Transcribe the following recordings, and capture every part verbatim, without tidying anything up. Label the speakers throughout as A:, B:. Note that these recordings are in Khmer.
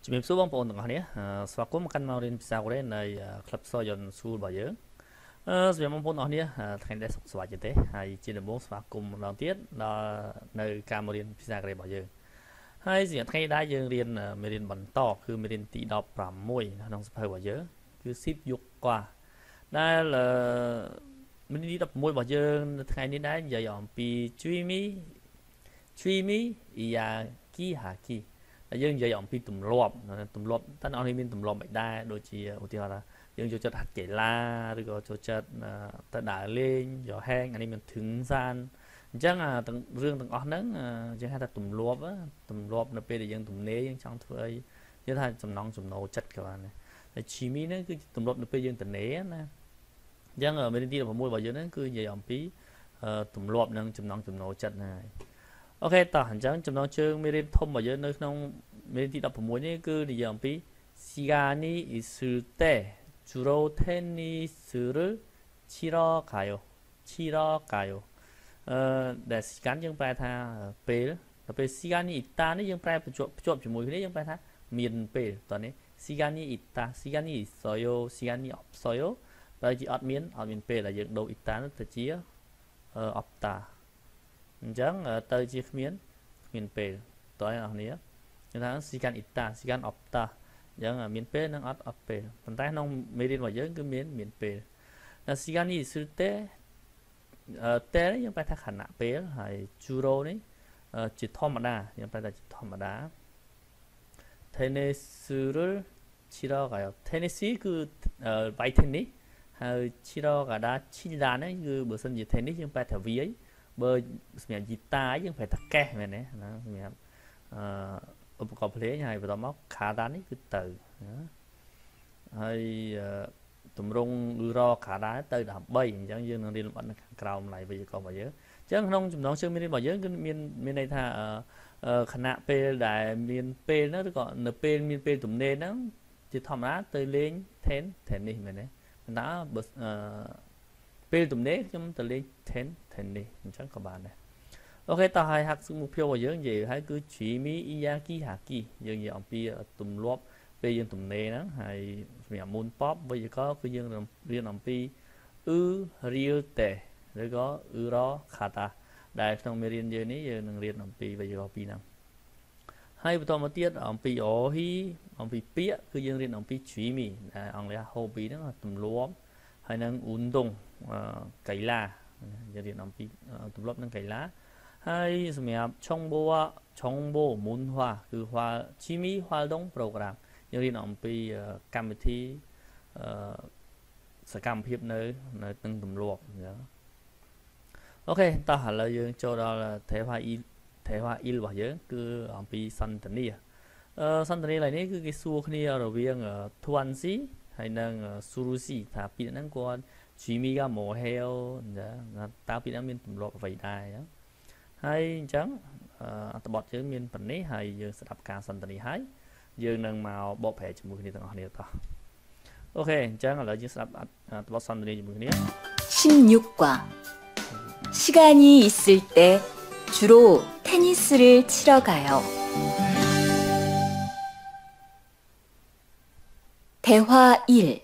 A: ជំរាបសួរបងប្អូនទាំងអស់គ្នាស្វាគមន៍មកកាន់មករៀនភាសាកូរ៉េនៃ Club Soyon School របស់យើងអឺសម្រាប់បងប្អូនទាំងអស់គ្នាថ្ងៃនេះសុខសប្បាយទេហើយជាដំបូងស្វាគមន៍ម្ដងទៀតដល់នៅការមករៀនភាសាកូរ៉េរបស់យើងហើយសម្រាប់ថ្ងៃនេះដែរយើងរៀនមេរៀនបន្តគឺមេរៀនទីដប់ប្រាំមួយក្នុងសៀវភៅរបស់យើងគឺស៊ីបយុគកว่าដែលមេរៀនទីដប់ប្រាំមួយរបស់យើងនៅថ្ងៃនេះដែរនិយាយអំពីជួយមីជួយមីយ៉ាគីហាគីយើងនិយាយអំពីទម្លាប់ទម្លាប់តើអ្នកនរមានទម្លាប់មិនដែរដូចជាឧទាហរណ៍ថាយើងចូលចិត្តហាត់កីឡាឬក៏ចូលចិត្តទៅដើរលេងយកហែងអានេះមានធឹងសានអញ្ចឹងទាំងរឿងទាំងអស់ហ្នឹងយើងហៅថាទម្លាប់ទម្លាប់នៅពេលដែលយើងទំនេរយើងចង់ធ្វើអីយើងថាចំណងចំណូលចិត្តក៏បានដែរហើយឈីមីហ្នឹងគឺទម្លាប់នៅពេលយើងទំនេរណាអញ្ចឹងមេរៀនទីដប់ប្រាំមួយរបស់យើងហ្នឹងគឺនិយាយអំពីទម្លាប់និងចំណងចំណូលចិត្តហ្នឹងហើយអូខេតោះអញ្ចឹងចំណងជើងមេរៀនធំរបស់យើងនៅក្នុងមេរៀនទីដប់ប្រាំមួយនេះគឺនិយាយអំពី 시간이 있을 때 주로 테니스를 치러 가요. 치러 가요. 어, 네, 시간 យើងប្រែថាពេលដល់ពេល 시간이 있다는 យើងប្រែភ្ជាប់ភ្ជាប់ជាមួយគ្នាយើងប្រែថាមានពេលតោះនេះ 시간이 있다, 시간이 있어요, 시간이 없어요 បើជាអត់មានអត់មានពេលដែលយើងដូរ 있다 ទៅជា 없다 អញ្ចឹងទៅជាគ្មានគ្មានពេលតើអ្នកនរគ្នាគេថា 시간 있다, 시간 없다 អញ្ចឹងមានពេលនិងអត់អត់ពេលប៉ុន្តែក្នុងមេរៀនរបស់យើងគឺមានមានពេលតែ 시간이 있을 때តែយើងប្រែថាខណៈពេលហើយ 주로 នេះជាធម្មតាយើងប្រែថាជាធម្មតា 테니스를 치러 가요. 테니스 គឺវាយ tennis ហើយ 치러 가다 치다는 គឺបើសិនជា tennis យើងប្រែថាវាយបើសម្រាប់ guitar យើងប្រែថាកេះមែនទេណាសម្រាប់អឺឧបករណ៍ភ្លេងហើយបន្តមក ខាដានេះគឺទៅហើយទម្រង់រខាដាទៅដើម្បីអញ្ចឹងយើងនឹងរៀនលម្អិតនៅខាងក្រោមឡៃវេយ្យាករណ៍របស់យើងអញ្ចឹងក្នុងចំណងជើងមេរៀនរបស់យើងគឺមានមានន័យថាខណៈពេលដែលមានពេលហ្នឹងឬក៏នៅពេលមានពេលទំនេរហ្នឹងជាធម្មតាទៅលេង ten tennis មែនទេប៉ុន្តែបើពេលទំនេរខ្ញុំទៅលេង ten tennis អញ្ចឹងក៏បានដែរអូខេតោះហើយហាក់មុខភាពរបស់យើងនិយាយហើយគឺជីមីអ៊ីយ៉ាគីហាគីយើងនិយាយអំពីទម្លាប់ពេលយើងទំនេរហ្នឹងហើយសម្រាប់មុនប៉ុបវេយ្យាករណ៍គឺយើងរៀនអំពីអ៊ឺរៀលតេឬក៏អ៊ឺរខាតាដែលក្នុងមេរៀនយើងនេះយើងនឹងរៀនអំពីវេយ្យាករណ៍ពីរហ្នឹងហើយបន្តមកទៀតអំពីអូហ៊ីអំពីពាក្យគឺយើងរៀនអំពីជីមីដែលអង់គ្លេស hobby ហ្នឹងទម្លាប់ហើយនឹងអ៊ុនដងកីឡាយើងរៀនអំពីទម្លាប់នឹងកីឡាហើយសម្រាប់ឆុងបូឆុងបូមុនហွာគឺហွာជីមីហွာដង program យើងរៀនអំពីកម្មវិធីអឺសកម្មភាពនៅនៅនឹងទម្លាប់អញ្ចឹងអូខេតោះឥឡូវយើងចូលដល់ថេវ៉ាអ៊ីថេវ៉ាអ៊ីលរបស់យើងគឺអំពីសន្តានាអឺសន្តានាឡើយនេះគឺគេសួរគ្នារវាងធួនស៊ីហើយនិងស៊ូរូស៊ីថាពីហ្នឹងគាត់ជីមីកាម៉ូហេលអញ្ចឹងតើពីហ្នឹងមានទម្លាប់អ្វីដែរអញ្ចឹងហើយអញ្ចឹងអត្ថបទយើងមានប៉ុណ្នេះហើយយើងស្ដាប់ការសន្ទនាហើយយើងនឹងមកបកប្រែជាមួយគ្នាទាំងអស់គ្នាតោះអូខេអញ្ចឹងឥឡូវយើងស្ដាប់អត្ថបទសន្ទនាជាមួយគ្នា
B: 십육 과 시간이 있을 때 주로 테니스를 치러 가요. 대화 일.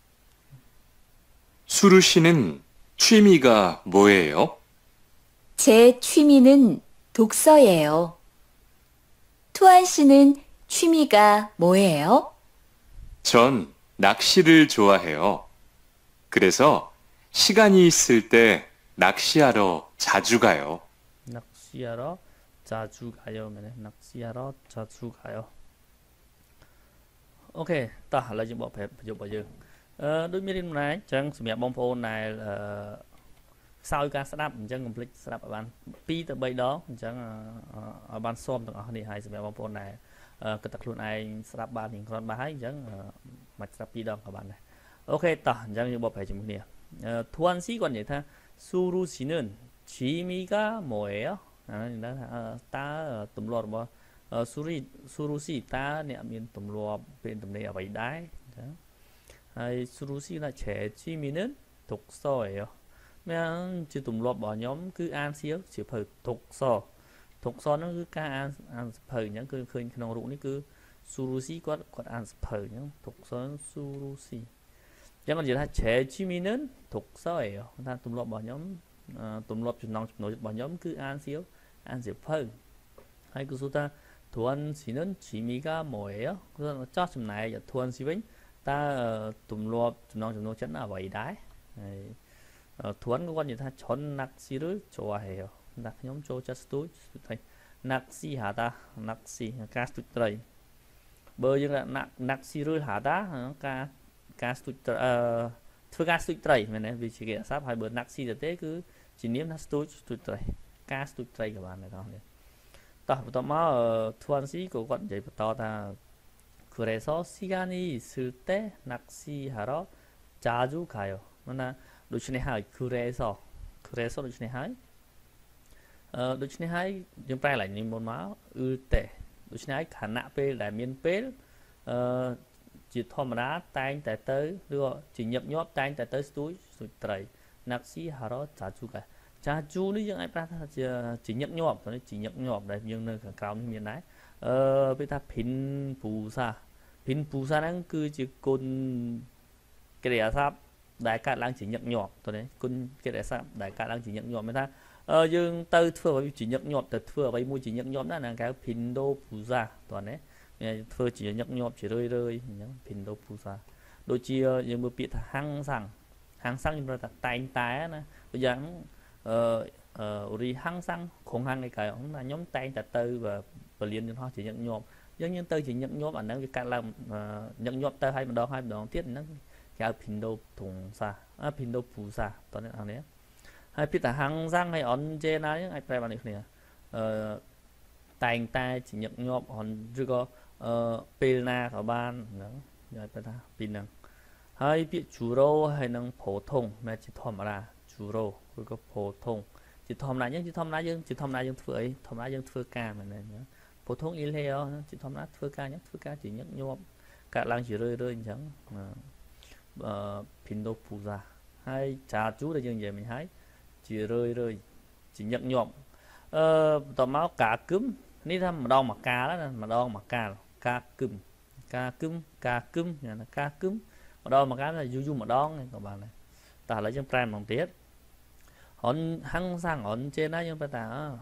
C: 수루 씨는 취미가 뭐예요?
B: 제 취미는 독서예요. 투안 씨는 취미가 뭐예요?
C: 전 낚시를 좋아해요. 그래서 시간이 있을 때 낚시하러 자주 가요.
A: 낚시하러 자주 가요. 낚시하러 자주 가요. 오케이. តោះឥឡូវយើងបកប្រែប្រយោគរបស់យើងអឺដូចមានរៀនម្ល៉េះអញ្ចឹងសម្រាប់បងប្អូនដែលអឺខ្សោយការស្ដាប់អញ្ចឹងកុំភ្លេចស្ដាប់ឲ្យបានពីរទៅបីដងអញ្ចឹងឲ្យបានសមទាំងអស់គ្នាហើយសម្រាប់បងប្អូនដែលគិតតែខ្លួនឯងស្ដាប់បានរៀងគ្រាន់បានហើយអញ្ចឹងមិនស្ដាប់ពីរដងក៏បានដែរអូខេតោះអញ្ចឹងយើងបកប្រែជាមួយគ្នាធួនស៊ីគាត់និយាយថាស៊ូរូស៊ីនឹងជីមីកាម៉ូអេអានេះថាតើទម្លាប់របស់ស៊ូរីស៊ូរូស៊ីតើអ្នកមានទម្លាប់ពេលទំនេរអ្វីដែរអញ្ចឹងហើយស៊ូរូស៊ីថាឆែជីមីនឹងទុកសអេមានជាទម្លាប់របស់ខ្ញុំគឺអានសៀវសៀវភៅទុកសទុកសហ្នឹងគឺការអានអានសៀវភៅអញ្ចឹងគឺឃើញក្នុងរូបនេះគឺ Surusi quát quát ăn phở nhá thuộc son Surusi chẳng còn gì là chế 취미는 독서예요 ta tụm lọp bỏ nhóm tụm lọp chừng nòng nổi bỏ nhóm cứ ăn xíu ăn xíu phở hay cứ số ta thuần 씨는 취미가 뭐예요 그래서 cho chừng này thuần sĩ vĩnh ta tụm lọp chừng nòng chừng nổi chấn là vậy đấy thuần có con gì ta chọn 낚시를 좋아해요 đặt nhóm cho cho tôi thầy 낚시하다 낚시 ca tụt trời bơ nhưng là nặc 낚시를 하다 ca ca tụt thưa ca tụt trời mà này vì chỉ kể sắp hai bữa 낚시 được thế cứ chỉ niệm nó tụt tụt trời ca tụt trời các bạn này đó tao tao mà thuần sĩ của con vậy tao ta 그래서 시간이 있을 때 낚시하러 자주 가요. 나 도시내 하이 그래서 그래서 도시내 하이 ờ 도시내 하이 chúng ta lại nhìn một máu ư tệ doshne haí khả nạ pê là miền pê ờ chỉ thom đá tay tại tới đưa chỉ nhập nhóp tay tại tới túi sụt trời nạc sĩ hà đó trả chú cả cha chú ní những ai ta chỉ nhập nhóp rồi chỉ nhập nhóp đây nhưng nơi càng cao như miền đấy ờ bây ta pin phù sa pin phù sa đang cứ chỉ côn cái đề sáp đại ca lang chỉ nhập nhọp thôi đấy côn cái đề sáp đại ca lang chỉ nhập nhọp người ta ờ dương tư thưa với chỉ nhập nhọp từ thưa với mua chỉ nhập nhọp đó là cái pin đô phù sa toàn đấy thưa chỉ nhập nhọp chỉ rơi rơi những pin đô phù sa đôi chia nhưng mà bị hăng sang hăng sang nhưng mà tay tay nè bây giờ ờ ờ đi hăng sang khủng hăng này cái ông là nhóm tay tại tư và và liên đến họ chỉ nhận nhộp giống như tôi chỉ nhận nhộp ảnh nó cái làm nhận nhộp tới hai đòn hai đòn tiết nó cái pin đô thùng xa à pin đô phù sa toàn là đấy hay pít là hăng răng hay on trên ấy ai phải bạn này ờ tay tay chỉ nhận nhộp còn chưa có ờ pin na của ban nữa rồi ta pin năng hay pít chủ rô hay năng phổ thông mà chỉ thòm là chủ rô rồi có phổ thông chỉ thòm lại nhé chỉ thòm lại dương chỉ thòm lại dương phơi thòm lại dương phơi ca mà này nhớ phổ thông in heo chỉ thòm lại phơi ca nhé phơi ca chỉ nhấc nhộp cả làng chỉ rơi rơi chẳng ờ pin đô phù sa hay trà chú là dương về mình hái chỉ rơi rơi chỉ nhấc nhộp ờ tò máu cả cúm ní thăm mà đo mà ca đó mà đo mà ca ca cúm ca cúm ca cúm là ca cúm mà đo mà cái là du du mà đón này các bạn này ta lấy trong trang bằng tiết hòn hăng sang hòn trên đó nhưng mà ta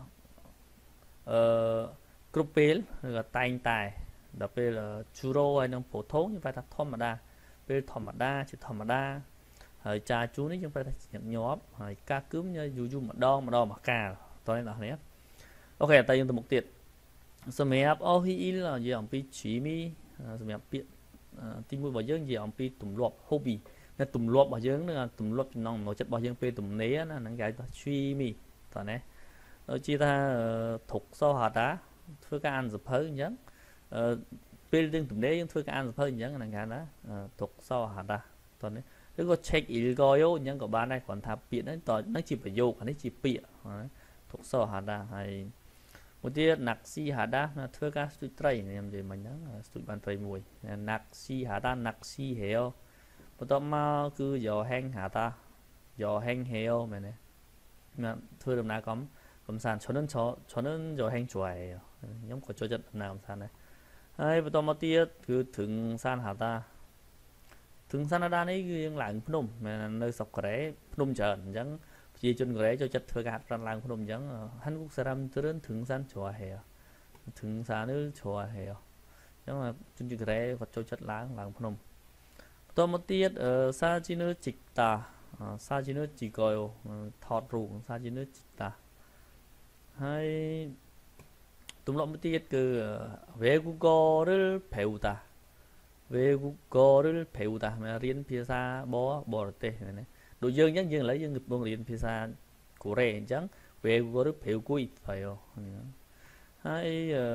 A: ờ cropel là tay tài đặc biệt là churro hay là phổ thông như vậy ta thom mà đa về thom mà đa chỉ thom mà đaហើយcha chúនេះយើងប្រហែលញឹកញាប់ហើយការគឹមយូរយូរម្ដងម្ដងមកកាលតើអ្នកនេះអូខេតែយើងទៅមុខទៀតសម្រាប់អូហ៊ីអ៊ីលនិយាយអំពីជីមីសម្រាប់ពាក្យទីមួយរបស់យើងនិយាយអំពីទម្លាប់ hobby នៅទម្លាប់របស់យើងនឹងទម្លាប់ចំណងចំណូលចិត្តរបស់យើងពេលទំនេរណាហ្នឹងគេហៅថា 취미 តើណាដូចជាថាធុកសោហតាធ្វើការអានសភៅអញ្ចឹងពេលយើងទំនេរយើងធ្វើការអានសភៅអញ្ចឹងហ្នឹងគេណាធុកសោហតាតើណាឬក៏ check 읽어요 អញ្ចឹងក៏បានដែរគ្រាន់ថាពាក្យហ្នឹងតើហ្នឹងជាប្រយោគអានេះជាពាក្យធុកសោហតាហើយមួយទៀត 낚시하다 ធ្វើការស្ទូចត្រីខ្ញុំនិយាយមិញហ្នឹងស្ទូចបានត្រីមួយ 낚시하다 낚시해요 បន្ទាប់មកគឺ 여행하다 여행해요 មែនទេធ្វើដំណើរកំកំសាន្ត저는 저 저는 여행 좋아해요 ខ្ញុំក៏ចូលចិត្តដំណើរកំសាន្តដែរហើយបន្ទាប់មកទៀតគឺ등산하다 등산하다នេះគឺយើងឡើងភ្នំនៅស្រុកកូរ៉េភ្នំច្រើនអញ្ចឹងប្រជាជនកូរ៉េចូលចិត្តធ្វើការហាត់ប្រាណឡើងភ្នំអញ្ចឹង한국 사람들은 등산 좋아해요 등산을 좋아해요 អញ្ចឹងជនជាតិកូរ៉េគាត់ចូលចិត្តឡើងឡើងភ្នំតមកទៀត 사진을 찍다 사진을 찍어요 ថតរូប 사진을 찍다 ហើយទម្លាប់មួយទៀតគឺ 외국어를 배우다 외국어를 배우다 រៀនភាសាបរទេសណាដូចយើងអញ្ចឹងយើងឥឡូវយើងកំពុងរៀនភាសាកូរ៉េអញ្ចឹង 외국어를 배우고 있어요 ហើយ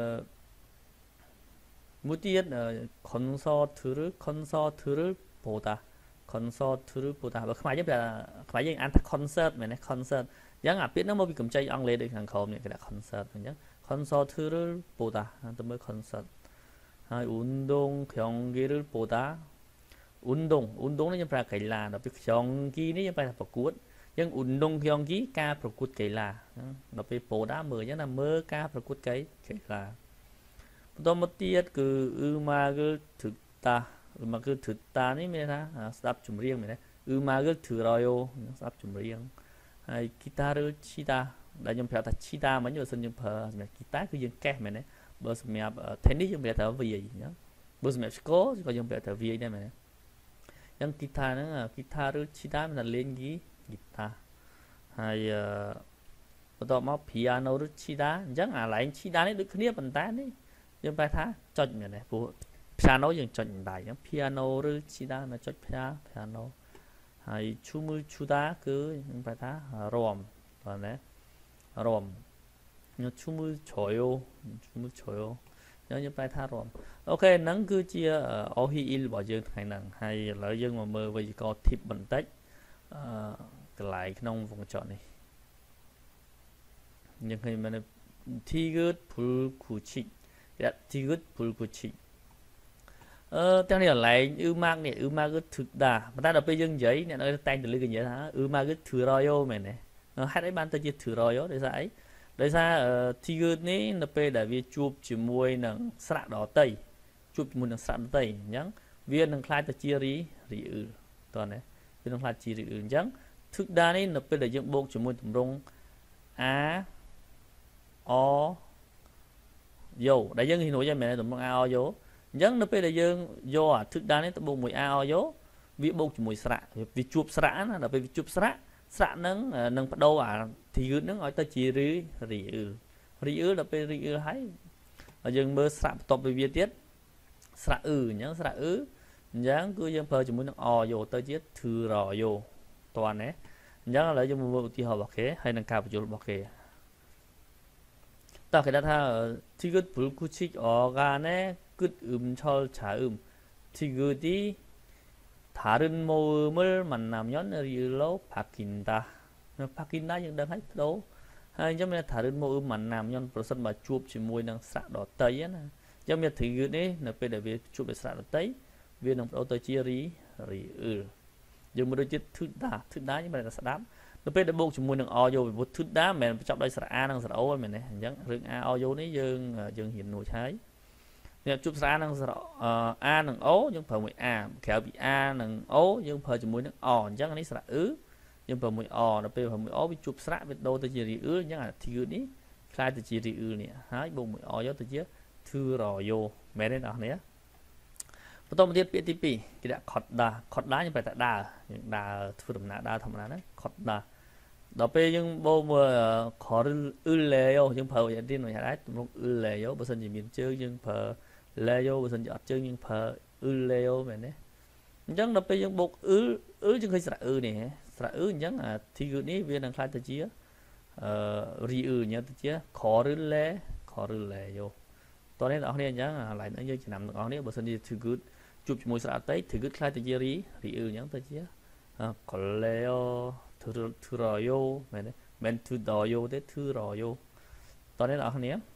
A: មួយទៀត 콘서트를 콘서트를 보다 콘서트를 보다 បើខ្មែរយើងខ្មែរយើងអានថា concert មែនទេ concert អញ្ចឹងអាពាក្យហ្នឹងមកពីកម្ចីអង់គ្លេសដូចខាងក្រោមនេះគេថា concert អញ្ចឹង 콘서트를 보다 ទៅមើល concert ហើយ 운동 경기를 보다 운동 운동 នេះយើងប្រើកីឡាដល់ពី 경기 នេះយើងប្រើថាប្រកួតអញ្ចឹង 운동 경기 ការប្រកួតកីឡាដល់ពេល 보다 មើលអញ្ចឹងថាមើលការប្រកួតកីឡាបន្ទាប់មកទៀតគឺអ៊ឺម៉ាហ្គលធឹកតាអ៊ឺម៉ាហ្គលធឹកតានេះមានថាស្ដាប់ចម្រៀងមែនទេអ៊ឺម៉ាហ្គលធឺរយោស្ដាប់ចម្រៀងហើយ guitar ឈីតាដែលខ្ញុំប្រាប់ថាឈីតាមិញបើសិនយើងប្រើសម្រាប់ guitar គឺយើងកេះមែនទេបើសម្រាប់ tennis យើងប្រាប់ថាវាយអញ្ចឹងបើសម្រាប់ score ក៏យើងប្រាប់ថាវាយដែរមែនទេអញ្ចឹង guitar ហ្នឹង guitar ឬឈីតាមានតែលេង guitar ហើយបន្ទាប់មក piano ឬ chida អញ្ចឹងអាឡែង chida នេះដូចគ្នាប៉ុន្តែនេះយើងបែរថាចុចមែនទេព្រោះ piano យើងចុចដៃអញ្ចឹង piano ឬ chida នៅចុច piano ហើយ chumu chuda គឺយើងបែរថារាំបាទណារាំញ៉ាំ chumu choyo chumu choyo អញ្ចឹងយើងបែរថារាំអូខេហ្នឹងគឺជា ohi il របស់យើងថ្ងៃហ្នឹងហើយឥឡូវយើងមកមើលវេយ្យាករណ៍ tip បន្តិចអឺកន្លែងក្នុងវងកញ្ចក់នេះយើងឃើញមែន tigut pulkuchik គេ tigut pulkuchik អឺទាំងនេះកន្លែងអ៊ឺម៉ាកនេះអ៊ឺម៉ាគឺធឹកដាប៉ុន្តែដល់ពេលយើងនិយាយអ្នកនៅតែងទៅលើគេនិយាយថាអ៊ឺម៉ាគឺធឺរយោមែនទេហេតុអីបានទៅជាធឺរយោដោយសារអីដោយសារ tigut នេះនៅពេលដែលវាជួបជាមួយនឹងស្រៈដតីជួបជាមួយនឹងស្រៈដតីអញ្ចឹងវានឹងខ្លាចទៅជារីរីអ៊ឺតោះណាវានឹងខ្លាចជារីអ៊ឺអញ្ចឹងធឹកដានេះនៅពេលដែលយើងបូកជាមួយទម្រង់ a o យោដែលយើងហ៊ានរួចហើយមែនទេទម្រង់ a o យោអញ្ចឹងនៅពេលដែលយើងយកអាធឹកដានេះទៅបូកមួយ a o យោវាបូកជាមួយស្រៈវាជួបស្រៈណាដល់ពេលវាជួបស្រៈស្រៈហ្នឹងនឹងបដូរអា tigut ហ្នឹងឲ្យទៅជារីរីអ៊ឺរីអ៊ឺដល់ពេលរីអ៊ឺហើយយើងមើលស្រៈបន្ទាប់ពីវាទៀតស្រៈអ៊ឺអញ្ចឹងស្រៈអ៊ឺអញ្ចឹងគឺយើងប្រើជាមួយនឹង o យោទៅជាធឺរយោតើណាអញ្ចឹងឥឡូវយើងមើលឧទាហរណ៍របស់គេហើយនឹងការបញ្យល់របស់គេតើគេថា tigut pulkuchik organe 끝 음철 자음 티그디 다른 모음을 만나면 리을로 바뀐다 바뀐다 nhưng đang hết đâu hay giống như 다른 모음 만나면 벌써 mà chụp chỉ môi đang sạ đỏ tây á giống như thì cái đấy là bây giờ việc chụp để sạ đỏ tây viên đồng đầu tới chia rí rí ừ dùng một đôi chiếc thứ đá thứ đá như vậy là sạ đám nó bây giờ buộc chỉ môi đang o vô một thứ đá mình chọn đây sạ a đang sạ ô mình này giống rừng a o vô đấy dương dương hiện nổi trái chụp ra năng uh, a năng ố nhưng phần mùi a kéo bị a năng ố nhưng phần chỉ mùi năng o chắc là nó ứ nhưng phần mùi o nó bây phần mùi ố bị chụp ra với đô tới chỉ ứ chắc là thì đi khai từ chỉ ứ nè hái bông mùi o gió từ chứ thư rò vô mẹ đấy nào nhé bắt đầu một tiết pê tê pê cái đã khọt đà khọt đá như vậy tại đà đà thư đầm nạ đà thầm nạ đấy khọt đà đó bây nhưng bố mà khó ư lệ vô nhưng phần vậy tin rồi đấy tụi ư lệ vô bữa sinh gì miền chơi nhưng phần lê vô sinh giọt chân nhưng phở ư lê vô mày đấy chắc là bây giờ buộc ư ư chứ không phải ư này sạ ư chắc là thì cái này viên đang khai tới chia ri ư nhớ tới chia khó rư lê khó rư lê vô tối nay đó này chắc là lại nữa như chỉ nằm đó này bữa sinh gì thì good chụp môi sạ tấy thì good khai tới chia ri ri ư nhớ tới chia khó lê vô thư thư rò vô mày đấy men thư đò vô đấy thư rò vô tối nay đó này